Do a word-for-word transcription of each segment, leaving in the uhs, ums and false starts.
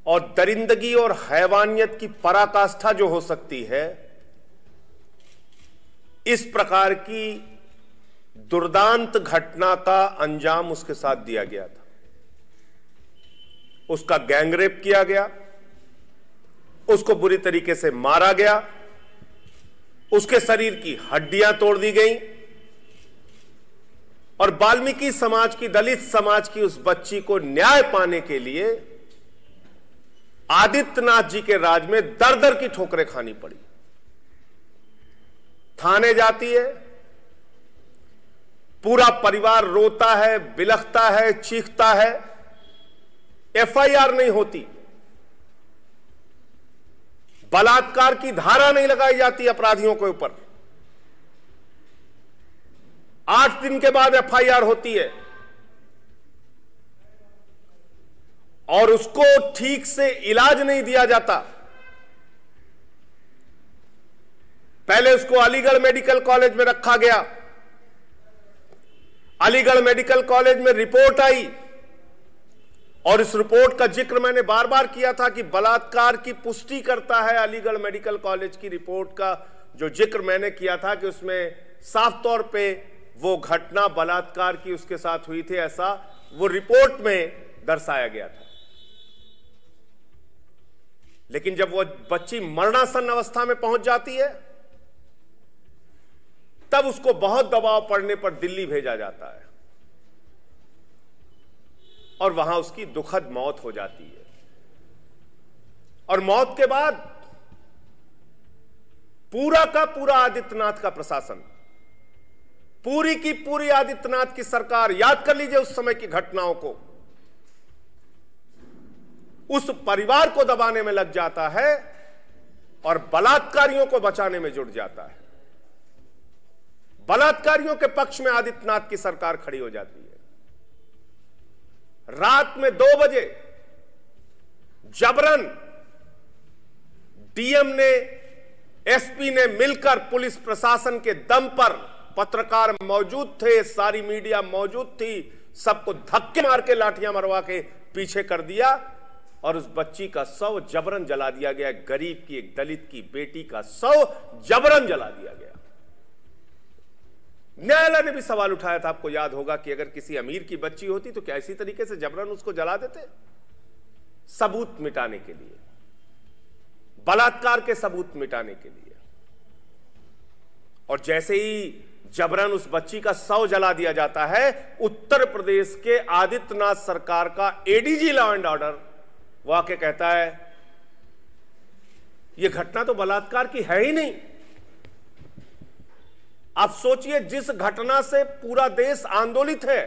और दरिंदगी और हैवानियत की पराकाष्ठा जो हो सकती है, इस प्रकार की दुर्दांत घटना का अंजाम उसके साथ दिया गया था। उसका गैंगरेप किया गया, उसको बुरी तरीके से मारा गया, उसके शरीर की हड्डियां तोड़ दी गईं और वाल्मीकि समाज की, दलित समाज की उस बच्ची को न्याय पाने के लिए आदित्यनाथ जी के राज में दर दर की ठोकरें खानी पड़ी। थाने जाती है, पूरा परिवार रोता है, बिलखता है, चीखता है, एफ आई आर नहीं होती, बलात्कार की धारा नहीं लगाई जाती अपराधियों के ऊपर। आठ दिन के बाद एफ आई आर होती है और उसको ठीक से इलाज नहीं दिया जाता। पहले उसको अलीगढ़ मेडिकल कॉलेज में रखा गया। अलीगढ़ मेडिकल कॉलेज में रिपोर्ट आई और इस रिपोर्ट का जिक्र मैंने बार बार किया था कि बलात्कार की पुष्टि करता है अलीगढ़ मेडिकल कॉलेज की रिपोर्ट का जो जिक्र मैंने किया था कि उसमें साफ तौर पे वो घटना बलात्कार की उसके साथ हुई थी, ऐसा वो रिपोर्ट में दर्शाया गया था। लेकिन जब वो बच्ची मरणासन अवस्था में पहुंच जाती है, तब उसको बहुत दबाव पड़ने पर दिल्ली भेजा जाता है और वहां उसकी दुखद मौत हो जाती है। और मौत के बाद पूरा का पूरा आदित्यनाथ का प्रशासन, पूरी की पूरी आदित्यनाथ की सरकार, याद कर लीजिए उस समय की घटनाओं को, उस परिवार को दबाने में लग जाता है और बलात्कारियों को बचाने में जुट जाता है। बलात्कारियों के पक्ष में आदित्यनाथ की सरकार खड़ी हो जाती है। रात में दो बजे जबरन डी एम ने, एस पी ने मिलकर पुलिस प्रशासन के दम पर, पत्रकार मौजूद थे, सारी मीडिया मौजूद थी, सबको धक्के मार के लाठियां मरवा के पीछे कर दिया और उस बच्ची का शव जबरन जला दिया गया। गरीब की, एक दलित की बेटी का शव जबरन जला दिया गया। न्यायालय ने भी सवाल उठाया था, आपको याद होगा, कि अगर किसी अमीर की बच्ची होती तो क्या इसी तरीके से जबरन उसको जला देते? सबूत मिटाने के लिए, बलात्कार के सबूत मिटाने के लिए। और जैसे ही जबरन उस बच्ची का शव जला दिया जाता है, उत्तर प्रदेश के आदित्यनाथ सरकार का A D G law and order वो आके कहता है यह घटना तो बलात्कार की है ही नहीं। आप सोचिए, जिस घटना से पूरा देश आंदोलित है,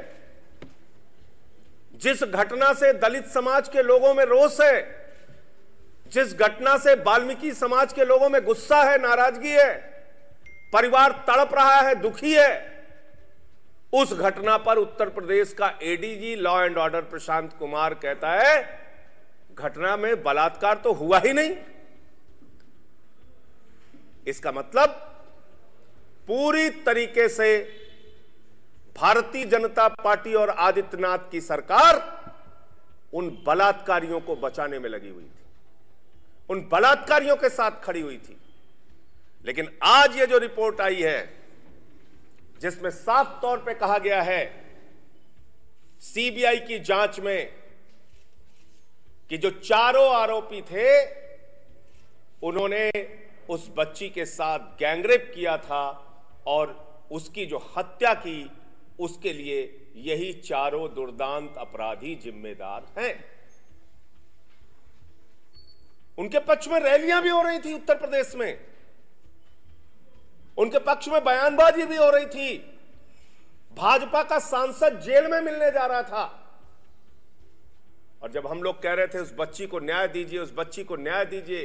जिस घटना से दलित समाज के लोगों में रोष है, जिस घटना से वाल्मीकि समाज के लोगों में गुस्सा है, नाराजगी है, परिवार तड़प रहा है, दुखी है, उस घटना पर उत्तर प्रदेश का A D G law and order Prashant Kumar कहता है घटना में बलात्कार तो हुआ ही नहीं। इसका मतलब पूरी तरीके से भारतीय जनता पार्टी और आदित्यनाथ की सरकार उन बलात्कारियों को बचाने में लगी हुई थी, उन बलात्कारियों के साथ खड़ी हुई थी। लेकिन आज ये जो रिपोर्ट आई है, जिसमें साफ तौर पे कहा गया है सी बी आई की जांच में कि जो चारों आरोपी थे उन्होंने उस बच्ची के साथ गैंगरेप किया था और उसकी जो हत्या की, उसके लिए यही चारों दुर्दांत अपराधी जिम्मेदार हैं। उनके पक्ष में रैलियां भी हो रही थी उत्तर प्रदेश में, उनके पक्ष में बयानबाजी भी हो रही थी। भाजपा का सांसद जेल में मिलने जा रहा था और जब हम लोग कह रहे थे उस बच्ची को न्याय दीजिए, उस बच्ची को न्याय दीजिए,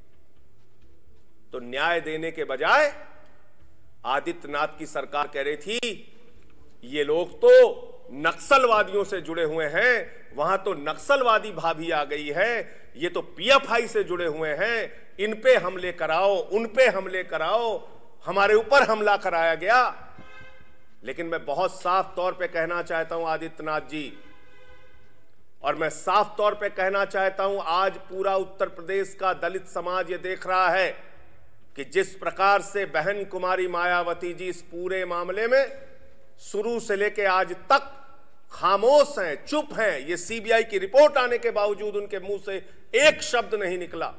तो न्याय देने के बजाय आदित्यनाथ की सरकार कह रही थी ये लोग तो नक्सलवादियों से जुड़े हुए हैं, वहां तो नक्सलवादी भाभी आ गई है, ये तो पी एफ आई से जुड़े हुए हैं, इन पे हमले कराओ, उन पे हमले कराओ, हमारे ऊपर हमला कराया गया। लेकिन मैं बहुत साफ तौर पे कहना चाहता हूं आदित्यनाथ जी और मैं साफ तौर पे कहना चाहता हूं, आज पूरा उत्तर प्रदेश का दलित समाज ये देख रहा है कि जिस प्रकार से बहन कुमारी मायावती जी इस पूरे मामले में शुरू से लेकर आज तक खामोश हैं, चुप हैं। ये सीबीआई की रिपोर्ट आने के बावजूद उनके मुंह से एक शब्द नहीं निकला।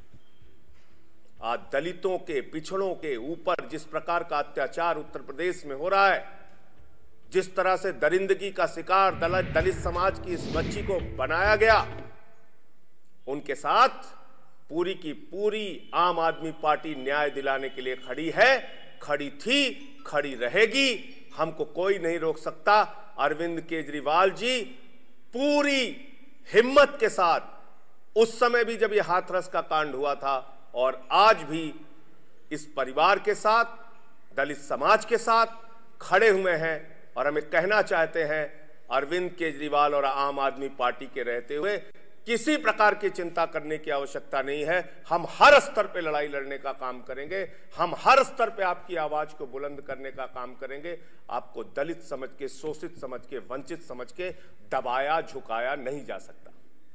आज दलितों के, पिछड़ों के ऊपर जिस प्रकार का अत्याचार उत्तर प्रदेश में हो रहा है, जिस तरह से दरिंदगी का शिकार दलित दलित समाज की इस बच्ची को बनाया गया, उनके साथ पूरी की पूरी आम आदमी पार्टी न्याय दिलाने के लिए खड़ी है, खड़ी थी, खड़ी रहेगी। हमको कोई नहीं रोक सकता। अरविंद केजरीवाल जी पूरी हिम्मत के साथ उस समय भी जब यह हाथरस का कांड हुआ था और आज भी इस परिवार के साथ, दलित समाज के साथ खड़े हुए हैं। और हमें कहना चाहते हैं, अरविंद केजरीवाल और आम आदमी पार्टी के रहते हुए किसी प्रकार की चिंता करने की आवश्यकता नहीं है। हम हर स्तर पे लड़ाई लड़ने का काम करेंगे, हम हर स्तर पे आपकी आवाज को बुलंद करने का काम करेंगे। आपको दलित समझ के, शोषित समझ के, वंचित समझ के दबाया झुकाया नहीं जा सकता।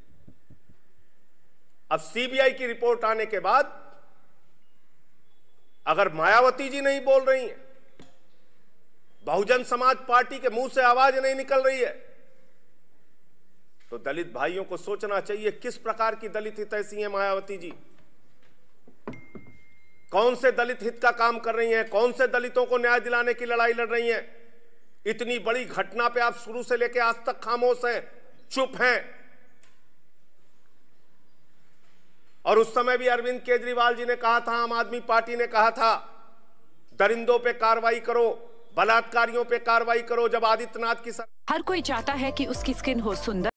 अब सीबीआई की रिपोर्ट आने के बाद अगर मायावती जी नहीं बोल रही हैं, बहुजन समाज पार्टी के मुंह से आवाज नहीं निकल रही है, तो दलित भाइयों को सोचना चाहिए किस प्रकार की दलित हितैषी है मायावती जी। कौन से दलित हित का काम कर रही हैं, कौन से दलितों को न्याय दिलाने की लड़ाई लड़ रही हैं। इतनी बड़ी घटना पे आप शुरू से लेकर आज तक खामोश हैं, चुप हैं। और उस समय भी अरविंद केजरीवाल जी ने कहा था, आम आदमी पार्टी ने कहा था, दरिंदों पे कार्रवाई करो, बलात्कारियों पे कार्रवाई करो। जब आदित्यनाथ की हर कोई चाहता है कि उसकी स्किन हो सुंदर।